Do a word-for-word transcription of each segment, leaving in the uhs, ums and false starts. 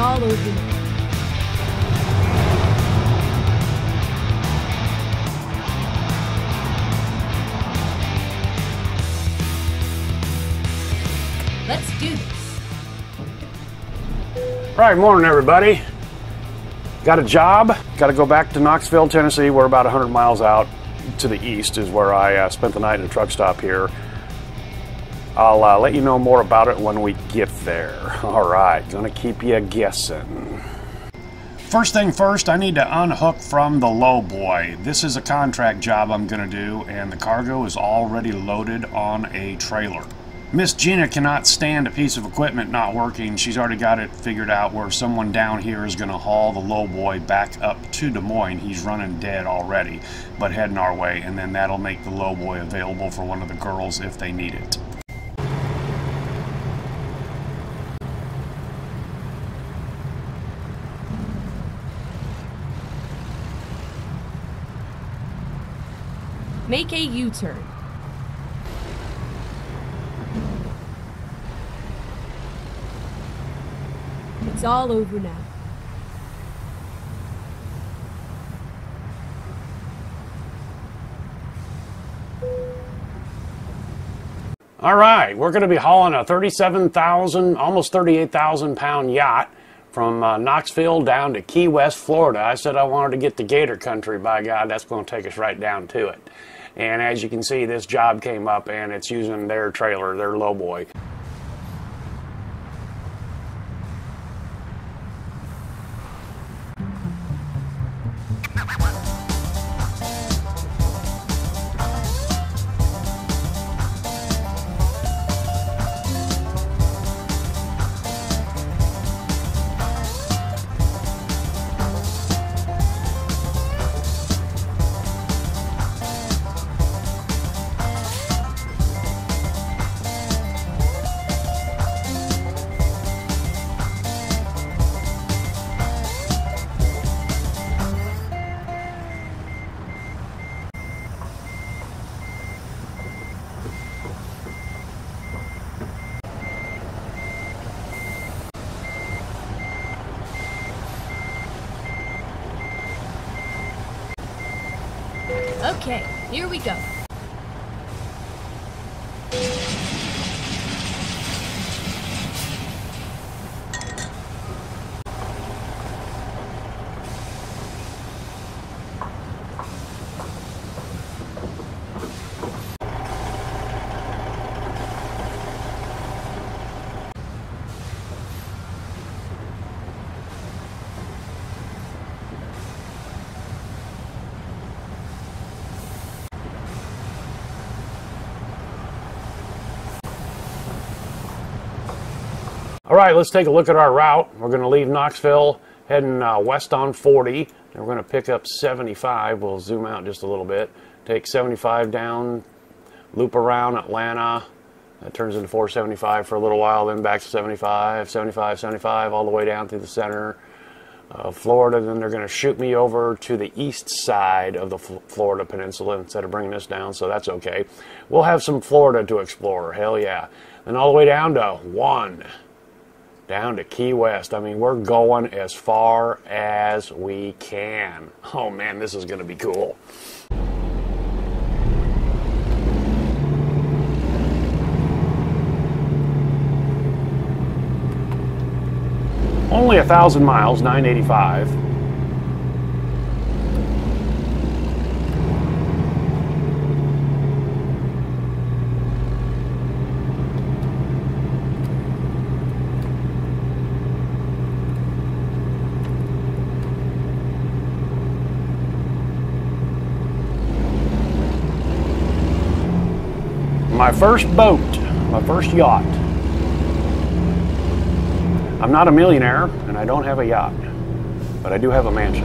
all over now. Let's do this. All right, morning everybody. Got a job. Got to go back to Knoxville, Tennessee. We're about one hundred miles out to the east is where I uh, spent the night in a truck stop here. I'll uh, let you know more about it when we get there. All right, gonna keep you guessing. First thing first, I need to unhook from the lowboy. This is a contract job I'm gonna do, and the cargo is already loaded on a trailer. Miss Gina cannot stand a piece of equipment not working. She's already got it figured out where someone down here is gonna haul the lowboy back up to Des Moines. He's running dead already, but heading our way, and then that'll make the lowboy available for one of the girls if they need it. Make a U-turn. It's all over now. All right, we're going to be hauling a thirty-seven thousand, almost thirty-eight thousand pound yacht from uh, Knoxville down to Key West, Florida. I said I wanted to get to Gator Country. By God, that's going to take us right down to it. And as you can see, this job came up and it's using their trailer, their lowboy. Okay, here we go. All right, let's take a look at our route. We're going to leave Knoxville, heading uh, west on forty. And we're going to pick up seventy-five. We'll zoom out just a little bit. Take seventy-five down, loop around Atlanta. That turns into four seventy-five for a little while, then back to seventy-five, seventy-five, seventy-five, all the way down through the center of Florida. Then they're going to shoot me over to the east side of the Florida Peninsula instead of bringing us down, so that's okay. We'll have some Florida to explore, hell yeah. Then all the way down to one. Down to Key West. I mean, we're going as far as we can. Oh man, this is going to be cool. Only a thousand miles, nine eighty-five. My first boat, my first yacht. I'm not a millionaire and I don't have a yacht, but I do have a mansion.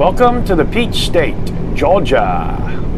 Welcome to the Peach State, Georgia.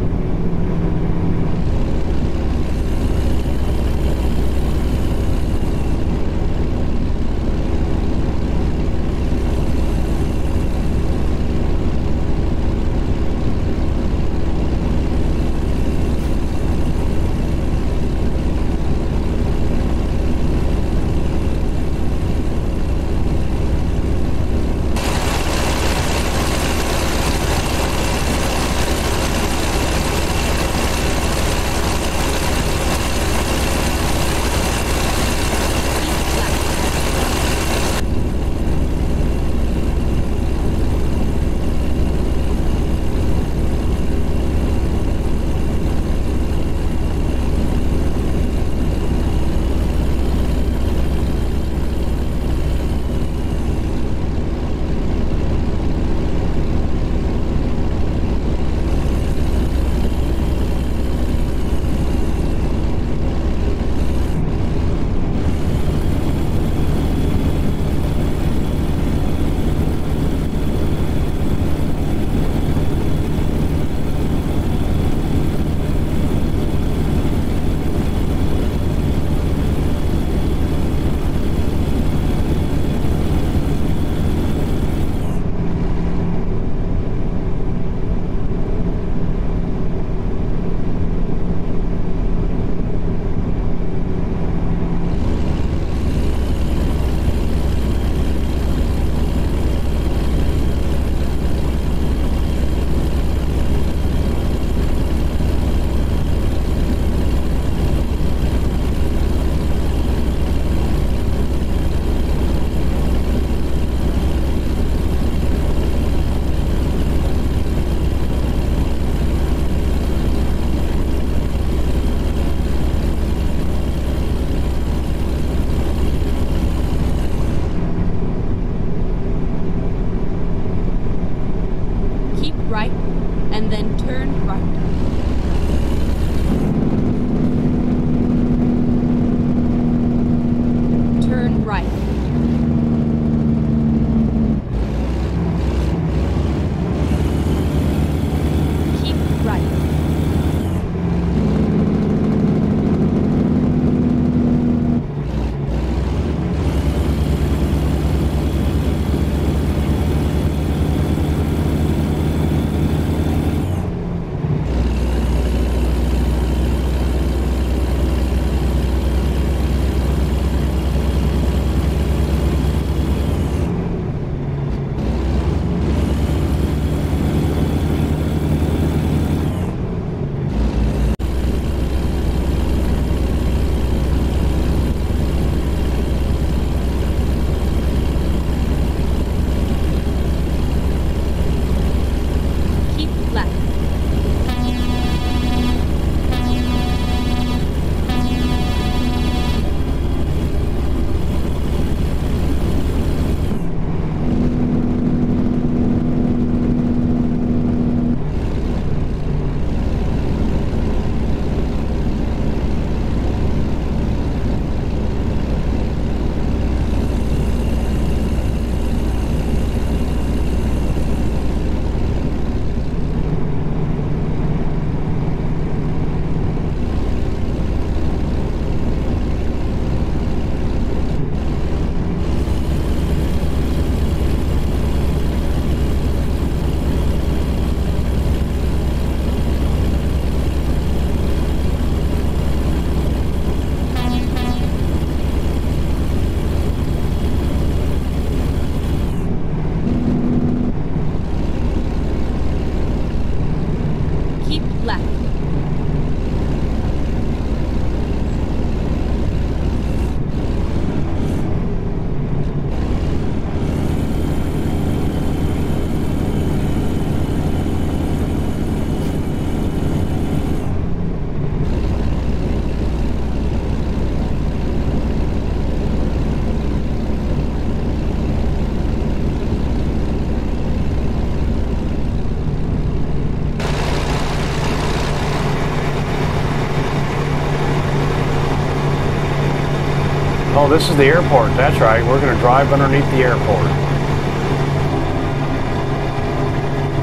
Right, and then turn right. Turn right. Keep right. Oh, this is the airport. That's right. We're going to drive underneath the airport.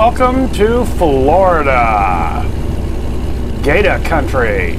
Welcome to Florida, Gator Country.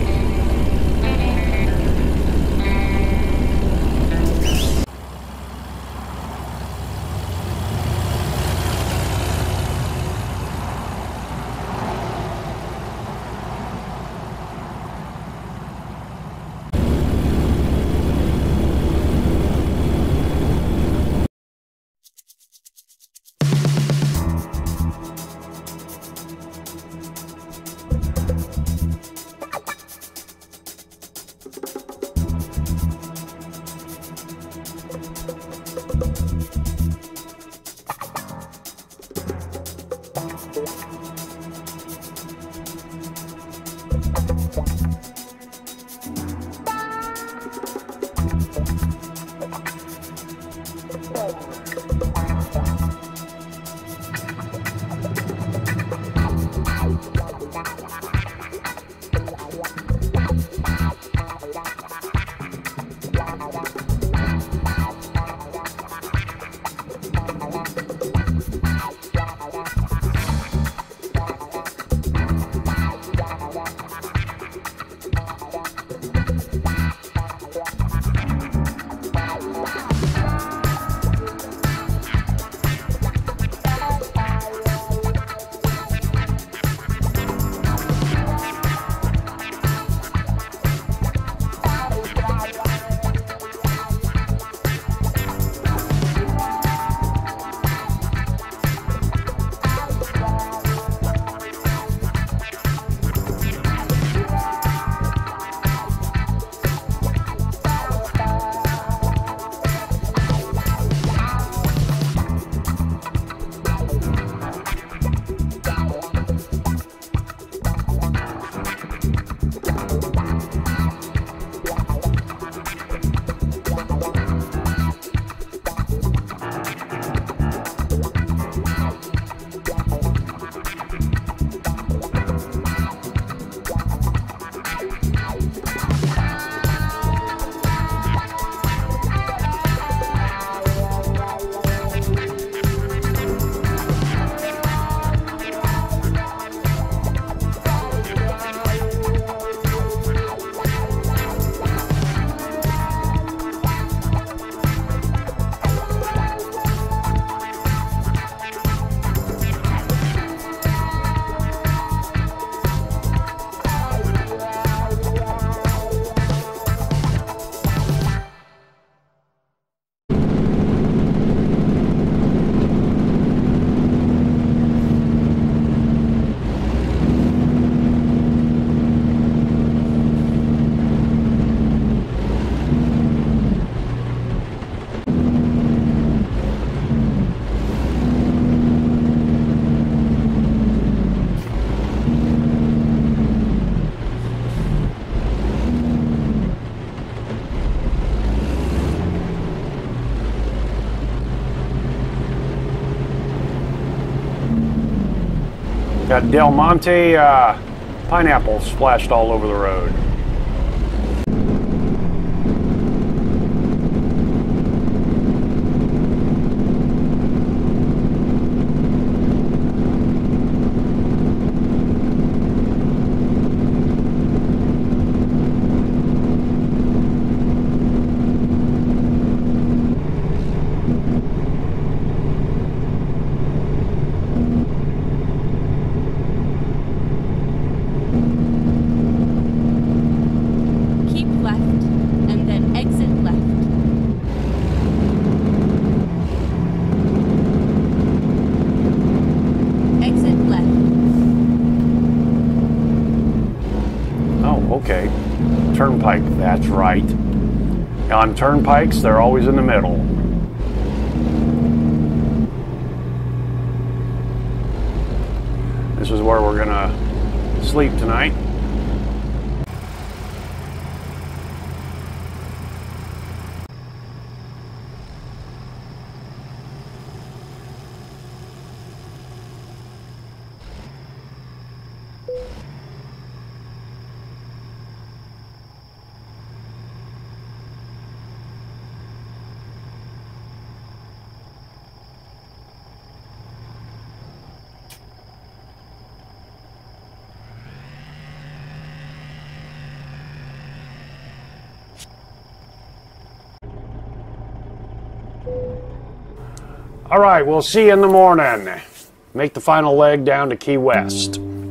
Got Del Monte uh, pineapples splashed all over the road. Okay, turnpike, that's right. On turnpikes, they're always in the middle. This is where we're gonna sleep tonight. All right, we'll see you in the morning. Make the final leg down to Key West.